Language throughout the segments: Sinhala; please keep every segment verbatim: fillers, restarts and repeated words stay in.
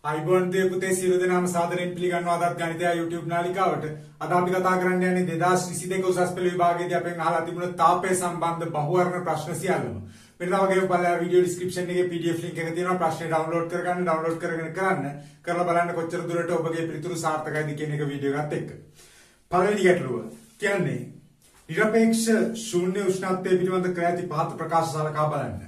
අයිබෝන් දේ පුතේ සියලු දෙනාම සාදරයෙන් පිළිගන්නවා අදත් ගණිතය YouTube නාලිකාවට. අද අපි කතා කරන්න යන්නේ දෙදාස් විසිදෙක උසස් පෙළ විභාගයේදී අපෙන් අහලා තිබුණ තාපය සම්බන්ධ බහුවර්ණ ප්‍රශ්න සියල්ලම. මෙන්න වගේ බලලා වීඩියෝ ඩිස්ක්‍රිප්ෂන් එකේ P D F link එක තියෙනවා. ප්‍රශ්නේ ඩවුන්ලෝඩ් කරගන්න ඩවුන්ලෝඩ් කරගෙන කරන්න. කරලා බලන්න කොච්චර දුරට ඔබගේ පිළිතුරු සාර්ථකයිද කියන එක වීඩියෝ එකත් එක්ක. පළවෙනි ගැටලුව කියන්නේ නිරපේක්ෂ ශූන්‍ය උෂ්ණත්වයේ පිළිබඳ කර ඇති පහත ප්‍රකාශ සලකා බලන්න.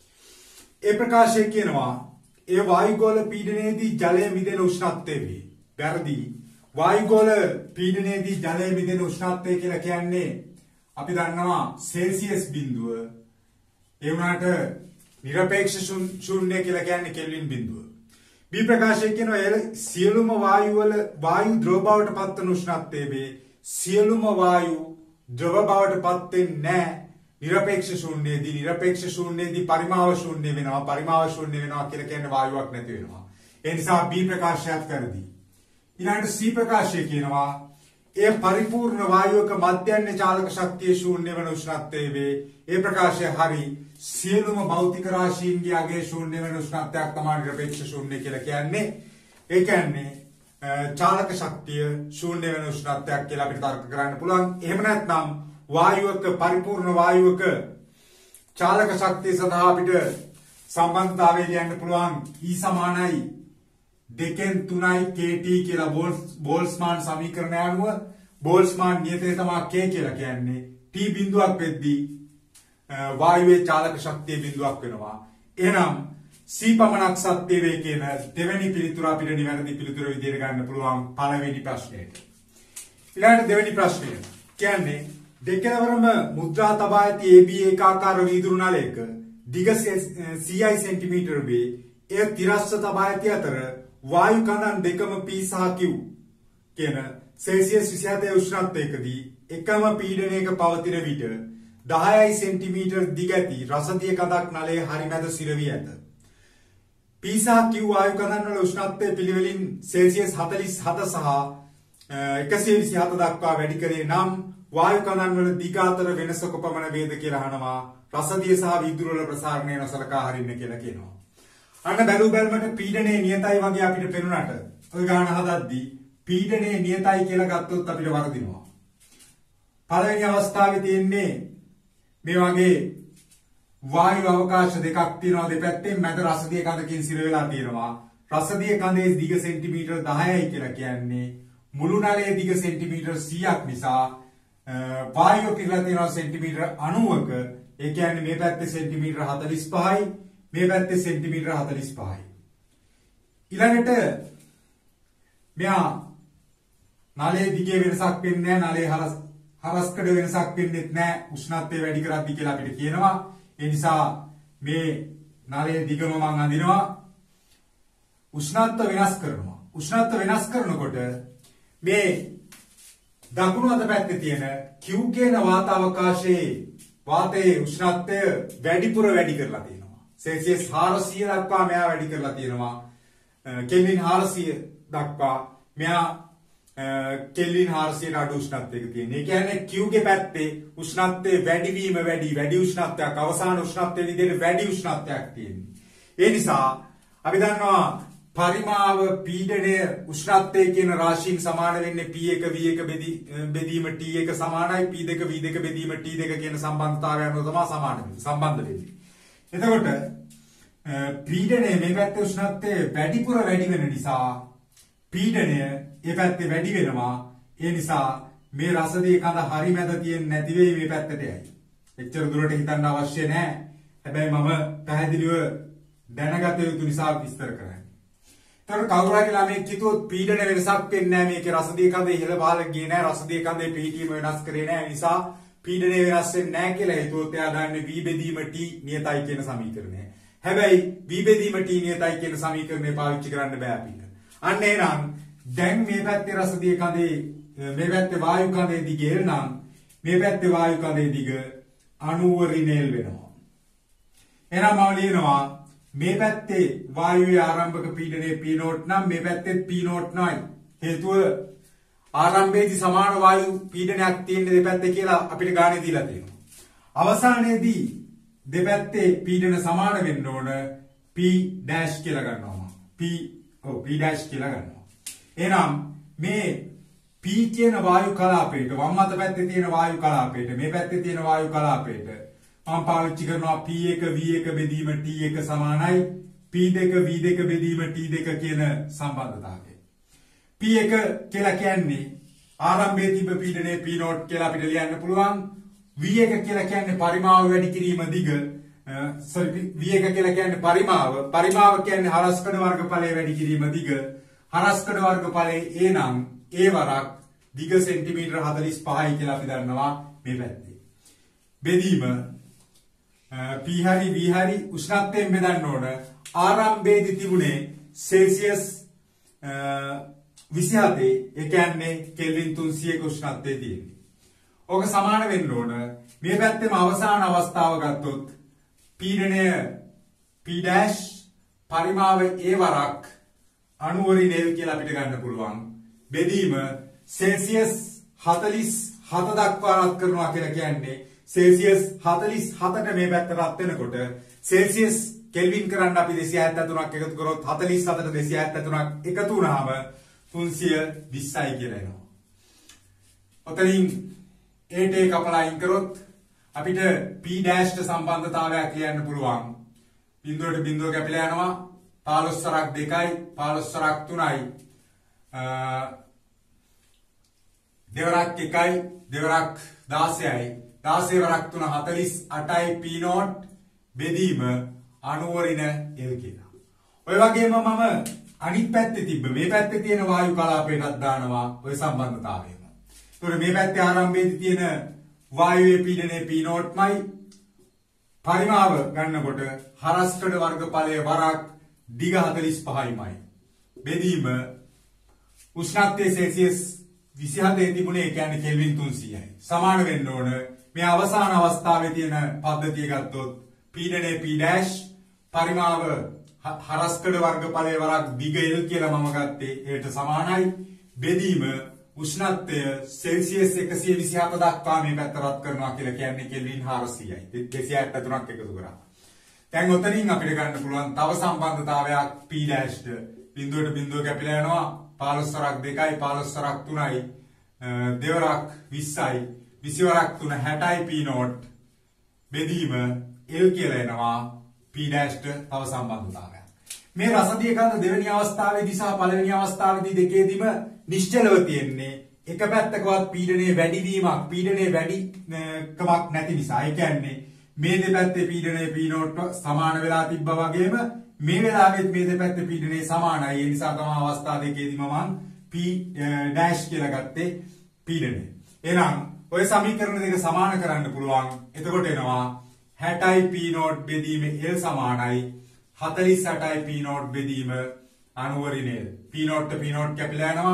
ඒ ප්‍රකාශය කියනවා ඒ වායුගෝල පීඩනයේදී ජලය මිදෙන උෂ්ණත්වය වේ. වැරදි. වායුගෝල පීඩනයේදී ජලය මිදෙන උෂ්ණත්වය කියලා කියන්නේ අපි දන්නවා සෙල්සියස් බිඳුව. ඒ වුණාට නිරපේක්ෂ ශූන්‍ය කියලා කියන්නේ කෙල්වින් බිඳුව. B ප්‍රකාශය කියනවා සියලුම වායු වල වායු ද්‍රව බවට පත්වන උෂ්ණත්වය වේ. සියලුම වායු ද්‍රව බවට පත් වෙන්නේ නැහැ. නිරපේක්ෂ ශූන්‍යයේදී නිරපේක්ෂ ශූන්‍යයේදී පරිමාව ශූන්‍ය වෙනවා. පරිමාව ශූන්‍ය වෙනවා කියලා කියන්නේ වායුවක් නැති වෙනවා. ඒ නිසා B ප්‍රකාශයත් වැරදි. ඊළඟට C ප්‍රකාශය කියනවා ඒ පරිපූර්ණ වායුවක මධ්‍යන්‍ය චාලක ශක්තිය ශූන්‍ය වෙන උෂ්ණත්වයේ වේ. ඒ ප්‍රකාශය හරි. සියලුම භෞතික රාශීන්ගේ අගේ ශූන්‍ය වෙන උෂ්ණත්වයක් තමයි නිරපේක්ෂ ශූන්‍ය කියලා කියන්නේ. ඒ කියන්නේ චාලක ශක්තිය ශූන්‍ය වෙන උෂ්ණත්වයක් කියලා අපිට තර්ක කරන්න පුළුවන්. එහෙම නැත්නම් වායුවක පරිපූර්ණ වායුවක චාලක ශක්තිය සඳහා අපිට සම්බන්ධතාවය ලියන්න පුළුවන් E සමානයි දෙකෙන් තුනයි K T කියලා බෝල්ස්මාන් සමීකරණය අනුව. බෝල්ස්මාන් නියතය තමයි K කියලා කියන්නේ. T බිඳුවක් වෙද්දී වායුවේ චාලක ශක්තිය බිඳුවක් වෙනවා. එහෙනම් C පමණක් සත්‍ය වේ කියන දෙවෙනි පිළිතුර අපිට නිවැරදි පිළිතුර විදිහට ගන්න පුළුවන් පළවෙනි ප්‍රශ්නයට. ඊළඟට දෙවෙනි ප්‍රශ්නය කියන්නේ දෙකවරම මුද්‍රා තබා ඇති A B ඒකාකාර වීදුරු නලයක දිග C I සෙන්ටිමීටර වේ. එය තිරස්ව තබා ඇති අතර වායු කඳන් දෙකම P සහ Q කියන සෙල්සියස් විසිහතේ උෂ්ණත්වයකදී එකම පීඩනයක පවතින විට දහයයි සෙන්ටිමීටර දිග ඇති රසදිය කඳක් නලයේ හරි මැද සිරවී ඇත. P සහ Q වායු කඳන් වල උෂ්ණත්වය පිළිවෙලින් සෙල්සියස් හතළිස් හත සහ එකසිය විසිහත දක්වා වැඩි කරේ නම් වායු කණන් වල දිග අතර වෙනස කොපමණ වේද කියලා අහනවා. රසදිය සහ විදුර වල ප්‍රසාරණය නොසලකා හරින්න කියලා කියනවා. අන්න බැලු බැලමට පීඩනයේ නියතයි වගේ අපිට පෙනුනට ඔය ගාන හදද්දී පීඩනයේ නියතයි කියලා ගත්තොත් අපිට වරදිනවා. පළවෙනි අවස්ථාවේ තියෙන්නේ මේ වගේ වායු අවකාශ දෙකක් තියෙනවා දෙපැත්තෙන් මැද රසදිය කඳකින් සිර වෙලා තියෙනවා. රසදිය කඳේ දිග සෙන්ටිමීටර දහයයි කියලා කියන්නේ මුළු නලයේ දිග සෙන්ටිමීටර සීයක් නිසා වායුව පිරලා තියෙනවා සෙන්ටිමීටර අනූවක. ඒ කියන්නේ මේ පැත්තේ සෙන්ටිමීටර හතළිස් පහයි මේ පැත්තේ සෙන්ටිමීටර හතළිස් පහයි. ඊළඟට මෙයා නලයේ දිගේ වෙනසක් වෙන්නේ නැහැ. නලයේ හරස් හරස්කඩ වෙනසක් වෙන්නේ නැහැ. උෂ්ණත්වය වැඩි කරද්දී කියලා අපිට කියනවා. ඒ නිසා මේ නලයේ දිගම මම අඳිනවා. උෂ්ණත්ව වෙනස් කරනවා. උෂ්ණත්ව වෙනස් කරනකොට මේ දකුණු අත පැත්තේ තියෙන Q කියන වාත අවකාශයේ වාතයේ උෂ්ණත්වය වැඩිපුර වැඩි කරලා තියෙනවා. සෙල්සියස් හාරසිය දක්වා මෙයා වැඩි කරලා තියෙනවා. කෙල්වින් හාරසිය දක්වා මෙයා කෙල්වින් හාරසියට අඩු උෂ්ණත්වයක තියෙනවා. ඒ කියන්නේ Q ගේ පැත්තේ උෂ්ණත්වයේ වැඩිවීම වැඩි වැඩි උෂ්ණත්වයක් අවසාන උෂ්ණත්වයේ විදිහට වැඩි උෂ්ණත්වයක් තියෙනවා. ඒ නිසා අපි දන්නවා පරිමාව පීඩනය උෂ්ණත්වය කියන රාශීන් සමාන වෙන්නේ P එක V එක බෙදීම T එක සමානයි P දෙක V දෙක බෙදීම T දෙක කියන සම්බන්ධතාවය අනුව තමයි සමාන වෙන්නේ සම්බන්ධ වෙන්නේ. එතකොට පීඩනය මේ පැත්තේ උෂ්ණත්වය වැඩිපුර වැඩි වෙන නිසා පීඩනය ඒ පැත්තේ වැඩි වෙනවා. ඒ නිසා මේ රසදිය කඳ හරි මැද තියෙන්නේ නැති වෙයි මේ පැත්තට යයි. එච්චර දුරට හිතන්න අවශ්‍ය නැහැ. හැබැයි මම පැහැදිලිව දැනගත යුතු නිසා විස්තර කරන්නේ. තර කවුරු හරි ළමෙක් කිව්වොත් පීඩන වෙනසක් වෙන්නේ නැහැ මේකේ රසදිය කඳේ ඉහළ පහළ ගියේ නැහැ රසදිය කඳේ පීඩනය වෙනස් කරේ නැහැ නිසා පීඩනය වෙනස් වෙන්නේ නැහැ කියලා හිතුවොත් එයා දන්නේ V බෙදීම T නියතයි කියන සමීකරණය. හැබැයි V බෙදීම T නියතයි කියන සමීකරණය පාවිච්චි කරන්න බෑ අපිට. අන්න එහෙනම් දැන් මේ පැත්තේ රසදිය කඳේ මේ පැත්තේ වායු කඳේ දිග නම් මේ පැත්තේ වායු කඳේ දිග අනූව ඍණේල් වෙනවා. එහෙනම් මම ලියනවා මේ පැත්තේ වායුවේ ආරම්භක පීඩනය P නෝට් නම් මේ පැත්තේ P නෝට් නයි. හේතුව ආරම්භයේදී සමාන වායු පීඩනයක් තියෙන දෙපැත්තේ කියලා අපිට ගානේ දීලා තියෙනවා. අවසානයේදී දෙපැත්තේ පීඩන සමාන වෙන්න ඕන P ඩෑෂ් කියලා ගන්නවා. P ඔව් P dash කියලා ගන්නවා. එහෙනම් මේ P කියන වායු කලාපයට වම් අත පැත්තේ තියෙන වායු කලාපයට මේ පැත්තේ තියෙන වායු කලාපයට මම පාවිච්චි කරනවා P one V one බෙදීම T one සමානයි P two V two බෙදීම T two කියන සම්බන්ධතාවය. P one කියලා කියන්නේ ආරම්භයේ තිබ්බ පීඩනයේ P zero කියලා අපිට ලියන්න පුළුවන්. V one කියලා කියන්නේ පරිමාව වැඩි කිරීම දිග sorry V one කියලා කියන්නේ පරිමාව පරිමාව කියන්නේ හරස්කඩ වර්ගඵලයේ වැඩි කිරීම දිග හරස්කඩ වර්ගඵලයේ A නම් A වරක් දිග සෙන්ටිමීටර හතළිස් පහයි කියලා අපි දන්නවා මේ පැත්තේ. බෙදීම P හරි V හරි උෂ්ණත්වයෙන් බෙදන්න ඕන. ආරම්භයේදී තිබුණේ සෙල්සියස් විසිහත ඒ කියන්නේ කෙල්වින් තුන්සියයක උෂ්ණත්වයේ තියෙන්නේ. ඕක සමාන වෙන්න ඕන. මේ පැත්තේම අවසාන අවස්ථාව ගත්තොත් පීඩනය P dash පරිමාව A වරක් අණුවරින් L කියලා අපිට ගන්න පුළුවන්. බෙදීම සෙල්සියස් හතළිස් හත දක්වා රත් කරනවා කියලා කියන්නේ සෙල්සියස් හතළිස් හතට මේ පැත්ත රත් වෙනකොට සෙල්සියස් කෙල්වින් කරන්න අපි දෙසිය හැත්තෑ තුනක් එකතු කරොත් හතළිස් හතට දෙසිය හැත්තෑ තුනක් එකතු වුණාම තුන්සිය විස්සයි කියලා එනවා. ඔතනින් ඒට කපලා අයින් කරොත් අපිට P dash ට සම්බන්ධතාවයක් ලියන්න පුළුවන්. බිඳුවට බිඳුව කැපිලා යනවා. පහළොස් වරක් දෙකයි පහළොස් වරක් තුනයි දෙවරක් එකයි දෙවරක් දාසයයි දාසය වරක් තුන හතළිස් අටයි P zero බෙදීම අණුවරින L කියලා. ඔය වගේම මම අනිත් පැත්තේ තිබ්බ මේ පැත්තේ තියෙන වායු කලාපයටත් දානවා ඔය සම්බන්ධතාවයම. ඒතකොට මේ පැත්තේ ආරම්භයේදී තියෙන වායුවේ පීඩනය P zero මයි පරිමාව ගන්නකොට හරස්කඩ වර්ගඵලයේ වරක් දිග හතළිස් පහයිමයි. බෙදීම උෂ්ණත්වයේ සෙල්සියස් විසිහතේ තිබුණේ ඒ කියන්නේ කෙල්වින් තුන්සියයි. සමාන වෙන්න ඕන. මේ අවසාන අවස්ථාවේ තියෙන පද්ධතිය ගත්තොත් පීඩනයේ P dash පරිමාව හරස්කඩ වර්ගඵලයේ වරක් දිග L කියලා මම ගත්තේ ඒට සමානයි. බෙදීම උෂ්ණත්වය සෙල්සියස් එකසිය විසිහත දක්වා මේ පැත්ත රත් කරනවා කියලා කියන්නේ කෙල්වින් හාරසියයි. දෙසිය හැත්තෑ තුනක් එකතු කරා. දැන් ඔතනින් අපිට ගන්න පුළුවන් තව සම්බන්ධතාවයක් P dash ට බිඳුවට බිඳුව කැපිලා යනවා. පහළොස් වරක් දෙකයි පහළොස් වරක් තුනයි දෙවරක් විස්සයි විසි වරක් තුන හැටයි P zero බෙදීම L කියලා එනවා. P dash ට තව සම්බන්ධතාවයක්. මේ රසදිය කන්ද දෙවෙනි අවස්ථාවේදී සහ පළවෙනි අවස්ථාවේදී දෙකේදීම නිශ්චලව තියෙන්නේ එක පැත්තකවත් පීඩනයේ වැඩිවීමක් පීඩනයේ වැඩිකමක් නැති නිසා. ඒ කියන්නේ මේ දෙපැත්තේ පීඩනය P zero සමාන වෙලා තිබ්බා වගේම මේ වෙලාවෙත් මේ දෙපැත්තේ පීඩනය සමානයි. ඒ නිසා තමයි අවස්ථා දෙකේදීම මම P dash කියලා ගත්තේ පීඩනය. එහෙනම් ඔය සමීකරණ දෙක සමාන කරන්න පුළුවන්. එතකොට එනවා හැටයි P zero බෙදීම L සමානයි හතළිස් අටයි P zero බෙදීම අණුවරින් L. P zero ට P zero කැපිලා යනවා.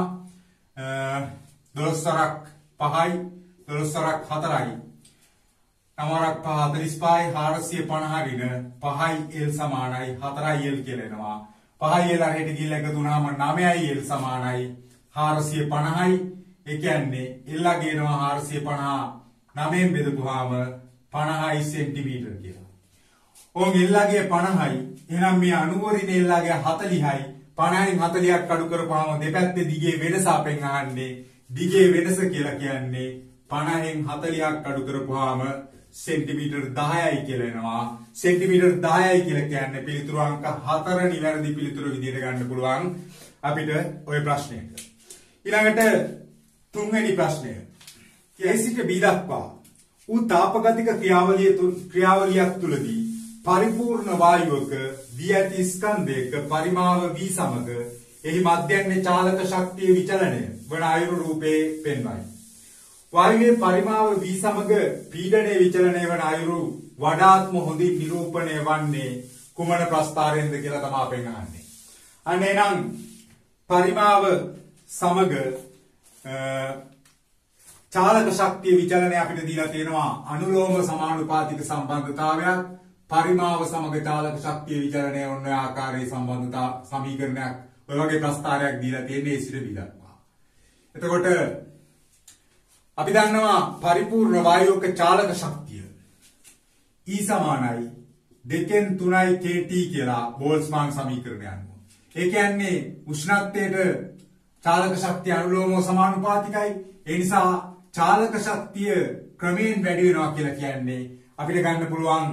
දොළොස් වරක් පහයි දොළොස් වරක් හතරයි නව වරක් පහ හතළිස් පහයි හාරසිය පනහරින පහයි L සමානයි හතරයි L කියලා එනවා. පහයි L අරහෙට ගිහලා එකතු වුණාම නවයයි L සමානයි හාරසිය පනහයි. ඒ කියන්නේ L ගේනවා හාරසිය පනහ නවයෙන් බෙදපුවාම පනහයි සෙන්ටිමීටර කියලා. ඕන් L ගේ පනහයි. එහෙනම් මේ අණුවරින් L ගේ හතළිහයි. පනහෙන් හතළිහක් අඩු කරපුවාම දෙපැත්තේ දිගේ වෙනස අපෙන් අහන්නේ. දිගේ වෙනස කියලා කියන්නේ පනහෙන් හතළිහක් අඩු කරපුවාම සෙන්ටිමීටර් දහයයි කියලා එනවා. සෙන්ටිමීටර් දහයයි කියලා කියන්නේ පිළිතුරු අංක හතර නිවැරදි පිළිතුරු විදිහට ගන්න පුළුවන් අපිට ওই ප්‍රශ්නයට. ඊළඟට තුන්වෙනි ප්‍රශ්නය. A සිට B දක්වා උ තාපගතික ක්‍රියාවලිය ක්‍රියාවලියක් තුලදී පරිපූර්ණ වායුවක දී ඇති ස්කන්ධයක පරිමාව V සමග එහි මධ්‍යන්නේ චාලක ශක්තිය විචලනය වන අයුරු රූපේ පෙන්වයි. වායුවේ පරිමාව V සමග පීඩනයේ විචලනය වන අයුරු වඩාත්ම හොඳින් නිරූපණය වන්නේ කුමන ප්‍රස්ථාරයෙන්ද කියලා තමයි අපෙන් අහන්නේ. අන්න එහෙනම් පරිමාව සමග චාලක ශක්තිය විචලනය අපිට දීලා තියෙනවා අනුලෝම සමානුපාතික සම්බන්ධතාවයක්. පරිමාව සමග චාලක ශක්තිය විචලනය වන ආකාරයේ සම්බන්ධතා සමීකරණයක් ඔය වගේ ප්‍රස්ථාරයක් දීලා තියෙන්නේ A සිට B දක්වා. එතකොට අපි දන්නවා පරිපූර්ණ වායුවක චාලක ශක්තිය E සමානයි දෙකෙන් තුනයි K T කියලා බෝල්ට්ස්මාන් සමීකරණය අනුව. ඒ කියන්නේ උෂ්ණත්වයට චාලක ශක්තිය අනුලෝමව සමානුපාතිකයි. ඒ නිසා චාලක ශක්තිය ක්‍රමයෙන් වැඩි වෙනවා කියලා කියන්නේ අපිට ගන්න පුළුවන්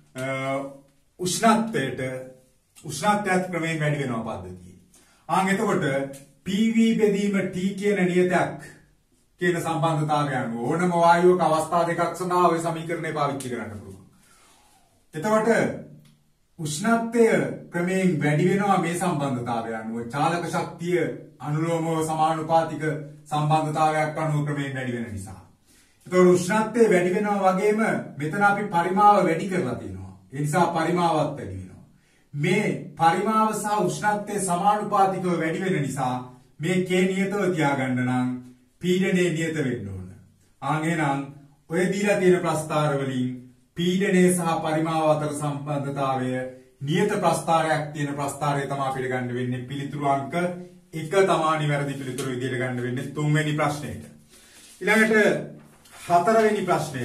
උෂ්ණත්වයට උෂ්ණත්වයත් ක්‍රමයෙන් වැඩි වෙනවා පද්ධතිය. ආන් එතකොට P V බෙදීම T කියන නියතයක් කියන සම්බන්ධතාවය අනුව ඕනම වායුවක අවස්ථා දෙකක් සඳහා ওই සමීකරණය පාවිච්චි කරන්න පුළුවන්. එතකොට උෂ්ණත්වය ක්‍රමයෙන් වැඩි වෙනවා මේ සම්බන්ධතාවය අනුව චාලක ශක්තිය අනුලෝමව සමානුපාතික සම්බන්ධතාවයක් අනුව ක්‍රමයෙන් වැඩි වෙන නිසා. එතකොට උෂ්ණත්වය වැඩි වෙනවා වගේම මෙතන අපි පරිමාව වැඩි කරලා තියෙනවා. ඒ නිසා පරිමාවත් වැඩි වෙනවා. මේ පරිමාව සහ උෂ්ණත්වය සමානුපාතිකව වැඩි වෙන නිසා මේ K නියතව තියාගන්න නම් පීඩනයේ නියත වෙන්න ඕන. ආන් එහෙනම් ඔය දීලා තියෙන ප්‍රස්ථාර වලින් පීඩනයේ සහ පරිමාව අතර සම්බන්ධතාවය නියත ප්‍රස්ථාරයක් තියෙන ප්‍රස්ථාරය තමයි අපිට ගන්න වෙන්නේ පිළිතුරු අංක එක තමයි නිවැරදි පිළිතුරු විදිහට ගන්න වෙන්නේ තුන්වෙනි ප්‍රශ්නෙට. ඊළඟට හතරවෙනි ප්‍රශ්නය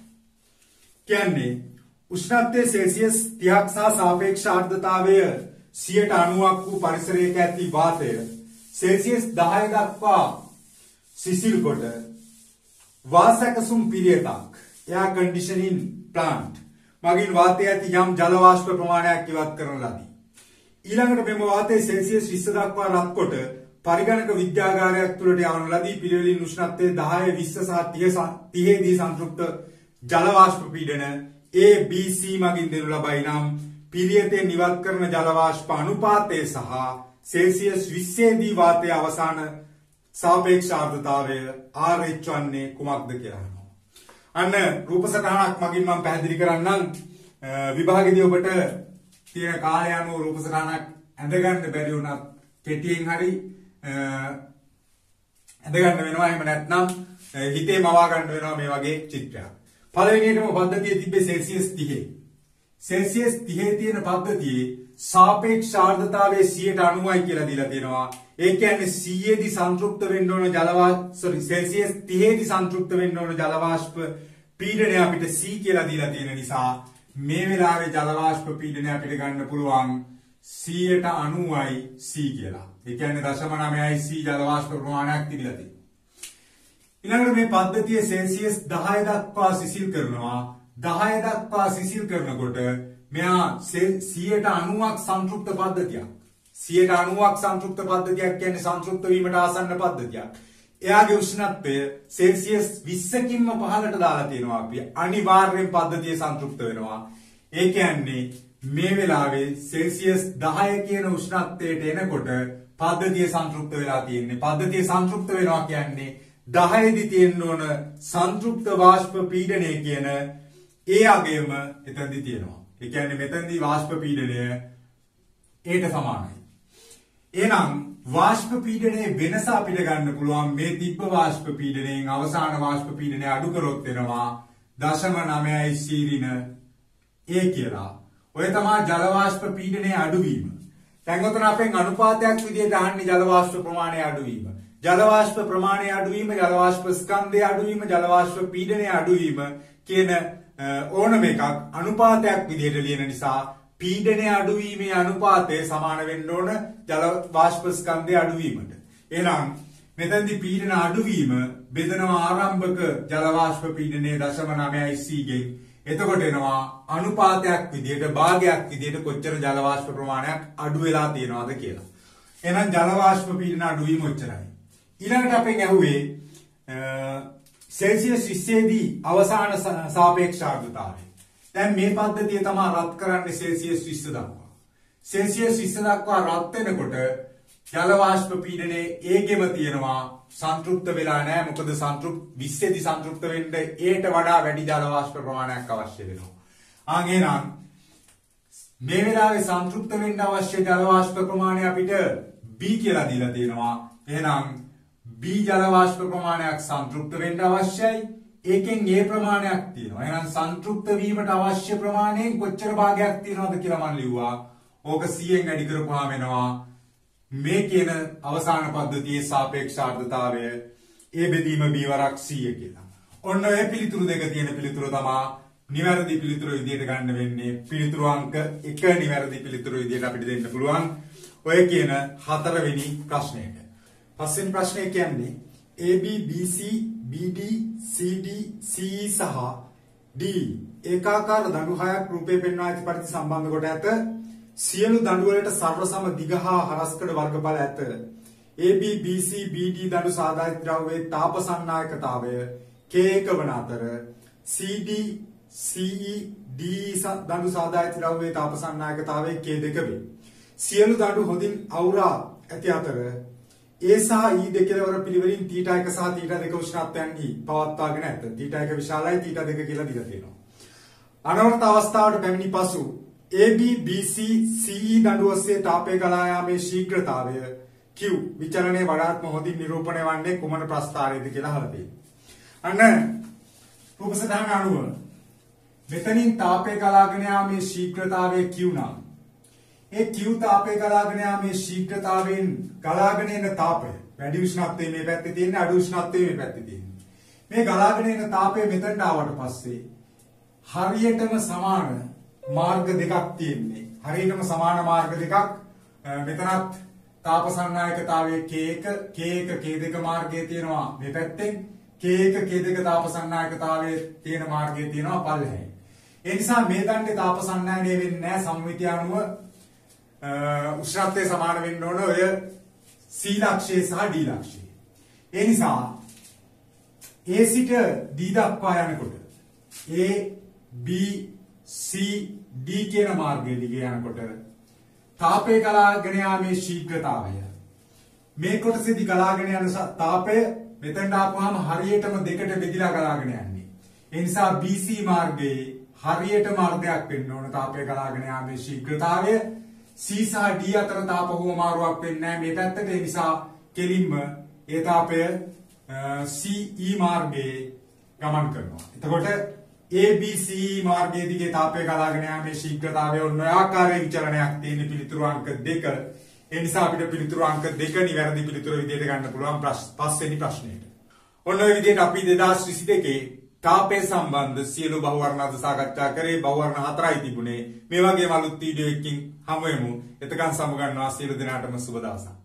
කියන්නේ උෂ්ණත්වයේ සෙල්සියස් තිහක් සහ සාපේක්ෂ ආර්ද්‍රතාවය සියයට අනූවක් වූ පරිසරයක ඇති වාතය සෙල්සියස් දහය දක්වා සිසිල් කොට වාසකසුම් පිරියතක් air conditioning plant මගින් වාතයේ ඇති යම් ජල වාෂ්ප ප්‍රමාණයක් ඉවත් කරන ලදී. ඊළඟට මෙම වාතයේ සෙල්සියස් විස්ස දක්වා රත් කොට පරිගණක විද්‍යාගාරයක් තුළට යවන ලදී. පිළිවෙලින් උෂ්ණත්වය දහය විස්ස සහ තිහ දී සංතෘප්ත ජල වාෂ්ප පීඩන A B C මගින් දෙනු ලබයි නම් පිරියතෙන් ඉවත් කරන ජල වාෂ්ප අනුපාතය සහ සෙල්සියස් විස්ස දී වාතයේ අවසාන සාපේක්ෂ ආර්ද්‍රතාවය R H වන්නේ කුමක්ද කියලා අහනවා. අන්න රූප සටහනක් මගින් මම පැහැදිලි කරන්නම්. විභාගෙදී ඔබට තියෙන කාලය අනුව රූප සටහනක් ඇඳගන්න බැරි වුණත් කෙටියෙන් හරි ඇඳගන්න වෙනවා. එහෙම නැත්නම් හිතේ මවා ගන්න වෙනවා මේ වගේ චිත්‍රයක්. පළවෙනියටම පද්ධතිය තිබ්බේ සෙල්සියස් තිහ. සෙල්සියස් තිහ තියෙන පද්ධතියේ සාපේක්ෂ ආර්ද්‍රතාවයේ සියයට අනූවයි කියලා දීලා තියෙනවා. ඒ කියන්නේ සියය දී සංතෘප්ත වෙන්න ඕන ජල වාෂ්ප සෝරි සෙල්සියස් තිහ දී සංතෘප්ත වෙන්න ඕන ජල වාෂ්ප පීඩනය අපිට C කියලා දීලා තියෙන නිසා මේ වෙලාවේ ජල වාෂ්ප පීඩනය අපිට ගන්න පුළුවන් සියයට අනූවයි C කියලා. ඒ කියන්නේ දශම නවයයි C ජල වාෂ්ප ප්‍රමාණයක් තිබිලා තියෙනවා. ඊළඟට මේ පද්ධතිය සෙල්සියස් දහය දක්වා සිසිල් කරනවා. දහය දක්වා සිසිල් කරනකොට මෙයා සියයට අනූවක් සංතෘප්ත පද්ධතියක්. සියයට අනූවක් සංතෘප්ත පද්ධතියක් කියන්නේ සංතෘප්ත වීමට ආසන්න පද්ධතියක්. එයාගේ උෂ්ණත්වය සෙල්සියස් විස්සකින්ම පහළට දාලා තියෙනවා. අපි අනිවාර්යෙන් පද්ධතිය සංතෘප්ත වෙනවා. ඒ කියන්නේ මේ වෙලාවේ සෙල්සියස් දහය කියන උෂ්ණත්වයට එනකොට පද්ධතිය සංතෘප්ත වෙලා තියෙන්නේ. පද්ධතිය සංතෘප්ත වෙනවා කියන්නේ දහය දී තියෙන්න ඕන සංතෘප්ත වාෂ්ප පීඩනය කියන ඒ අගයම එතනදී තියෙනවා. ඒ කියන්නේ මෙතනදී වාෂ්ප පීඩනය ඒට සමානයි. එහෙනම් වාෂ්ප පීඩනයේ වෙනස අපිට ගන්න පුළුවන් මේ තිබ්බ වාෂ්ප පීඩනයෙන් අවසාන වාෂ්ප පීඩනය අඩු කරොත් වෙනවා දශම නවයයි සීරින A කියලා. ඔය තමයි ජල වාෂ්ප පීඩනයේ අඩුවීම. දැන් ඔතන අපෙන් අනුපාතයක් විදිහට අහන්නේ ජල වාෂ්ප ප්‍රමාණය අඩුවීම. ජල වාෂ්ප ප්‍රමාණය අඩුවීම, ජල වාෂ්ප ස්කන්ධය අඩුවීම, ජල වාෂ්ප පීඩනය අඩුවීම කියන ඕනම එකක් අනුපාතයක් විදිහට ලියන නිසා පීඩනය අඩුවීමේ අනුපාතය සමාන වෙන්න ඕන ජල වාෂ්ප ස්කන්ධය අඩුවීමට. එහෙනම් මෙතනදී පීඩන අඩුවීම බෙදනවා ආරම්භක ජල වාෂ්ප පීඩනයේ දශම නවයයි C ගෙන්. එතකොට එනවා අනුපාතයක් විදිහට භාගයක් විදිහට කොච්චර ජල වාෂ්ප ප්‍රමාණයක් අඩු වෙලා තියෙනවද කියලා. එහෙනම් ජල වාෂ්ප පීඩන අඩුවීම ඔච්චරයි. ඊළඟට අපෙන් ඇහුවේ සෙල්සියස් විස්ස දී අවසාන සාපේක්ෂ ආර්ද්‍රතාවය. දැන් මේ පද්ධතිය තමයි රත් කරන්නේ සෙල්සියස් විස්ස දක්වා. සෙල්සියස් විස්ස දක්වා රත් වෙනකොට ජල වාෂ්ප පීඩනයේ ඒගෙම තියෙනවා සංතෘප්ත වෙලා නැහැ. මොකද සංතෘප්ත විස්ස දී සංතෘප්ත වෙන්න ඒට වඩා වැඩි ජල වාෂ්ප ප්‍රමාණයක් අවශ්‍ය වෙනවා. ආන් එහෙනම් මේ වෙලාවේ සංතෘප්ත වෙන්න අවශ්‍ය ජල වාෂ්ප ප්‍රමාණය අපිට B කියලා දීලා තියෙනවා. එහෙනම් B ජල වාෂ්ප ප්‍රමාණයක් සංතෘප්ත වෙන්න අවශ්‍යයි. ඒකෙන් A ප්‍රමාණයක් තියෙනවා. එහෙනම් සංතෘප්ත වීමට අවශ්‍ය ප්‍රමාණයෙන් කොච්චර භාගයක් තියෙනවද කියලා මම ලිව්වා. ඕක C ෙන් වැඩි කරපුවාම එනවා මේ කියන අවසාන පද්ධතියේ සාපේක්ෂ ආර්ද්‍රතාවය A බෙදීම B වරක් C කියලා. ඔන්න ඔය පිළිතුරු දෙක තියෙන පිළිතුර තමයි නිවැරදි පිළිතුර විදිහට ගන්න වෙන්නේ. පිළිතුරු අංක එක නිවැරදි පිළිතුර විදිහට අපිට දෙන්න පුළුවන්. ඔය කියන හතරවෙනි ප්‍රශ්නයට. පස්වෙනි ප්‍රශ්නය කියන්නේ A B B C B D C D C E සහ D ඒකාකාර දඬු හයක් රූපේ පෙන්වා ඇති පරිදි සම්බන්ධ කොට ඇත. සියලු දඬු වලට සර්ව සම දිග හා හරස්කඩ වර්ගඵල ඇත. A B B C B D දඬු සාධාරණ ද්‍රව්‍යයේ තාප සන්නායකතාවය K එක වන අතර C D C E D දඬු සාධාරණ ද්‍රව්‍යයේ තාප සන්නායකතාවය K දෙක වේ. සියලු දඬු හොඳින් අවුරා ඇති අතර A සහ E දෙකවර පිළිවෙලින් θ එක සහ θ දෙක උෂ්ණත්වයන්හි පවත්වාගෙන ඇත. θ එක විශාලයි θ දෙක කියලා දීලා තියෙනවා. අනවර්ත අවස්ථාවට පැමිණි පසු A B B C C E දඬු ඔස්සේ තාපය ගලා යාමේ ශීඝ්‍රතාවය Q විචලනයේ වඩාත්ම හොඳින් නිරූපණය වන්නේ කුමන ප්‍රස්ථාරයේද කියලා අහලා තියෙනවා. අන්න රූප සටහන අනුව මෙතනින් තාපය ගලාගෙන යාමේ ශීඝ්‍රතාවය Q නම් ඒ Q තාපය ගලාගෙන යාමේ ශීඝ්‍රතාවයෙන් ගලාගෙන එන තාපය වැඩි උෂ්ණත්වයේ මේ පැත්තේ තියෙන අඩු උෂ්ණත්වයේ මේ පැත්තේ තියෙන මේ ගලාගෙන එන තාපය මෙතනට ආවට පස්සේ හරියටම සමාන මාර්ග දෙකක් තියෙන්නේ. හරියටම සමාන මාර්ග දෙකක් මෙතනත් තාප සන්නායකතාවයේ K එක K එක K දෙක මාර්ගයේ තියෙනවා මේ පැත්තෙන් K එක K දෙක තාප සන්නායකතාවයේ තියෙන මාර්ගයේ තියෙනවා පල්ලෙහායි. ඒ නිසා මේ දණ්ඩේ තාප සන්නායනය වෙන්නේ නැහැ සම්මිතිය අනුව උෂ්ණත්වයේ සමාන වෙන්න ඕන ඔය C ලක්ෂය සහ D ලක්ෂය. ඒ නිසා A සිට D දක්වා යනකොට A B C D කියන මාර්ගයේ දිගේ යනකොට තාපය ගලාගෙන යාමේ ශීඝ්‍රතාවය මේ කොටසේදී ගලාගෙන යන තාපය මෙතෙන්ට ආපුවාම හරියටම දෙකට බෙදිලා ගලාගෙන යන්නේ. ඒ නිසා B C මාර්ගයේ හරියටම අර්ධයක් වෙන්න ඕන තාපය ගලාගෙන යාමේ ශීඝ්‍රතාවය. C සහ D අතර තාප හුවමාරුවක් වෙන්නේ නැහැ මේ පැත්තට. ඒ නිසා කෙලින්ම ඒ තාපය C E මාර්ගයේ ගමන් කරනවා. එතකොට A B C මාර්ගයේ දිගේ තාපය ගලාගෙන යාමේ ශීඝ්‍රතාවය ඔන්න ඔය ආකාරයේ විචලනයක් තියෙන පිළිතුරු අංක දෙක. ඒ නිසා අපිට පිළිතුරු අංක දෙක නිවැරදි පිළිතුර විදිහට ගන්න පුළුවන් පස්වෙනි ප්‍රශ්නෙට. ඔන්න ඔය විදිහට අපි දෙදාස් විසි දෙකේ තාපය සම්බන්ධ සියලු බහුවර්ණ අද සාකච්ඡා කරේ. බහුවර්ණ හතරයි තිබුණේ. මේ වගේම අලුත් වීඩියෝ එකකින් හමු වෙමු. එතකන් සමු ගන්නවා සියලු දෙනාටම සුබ දවසක්.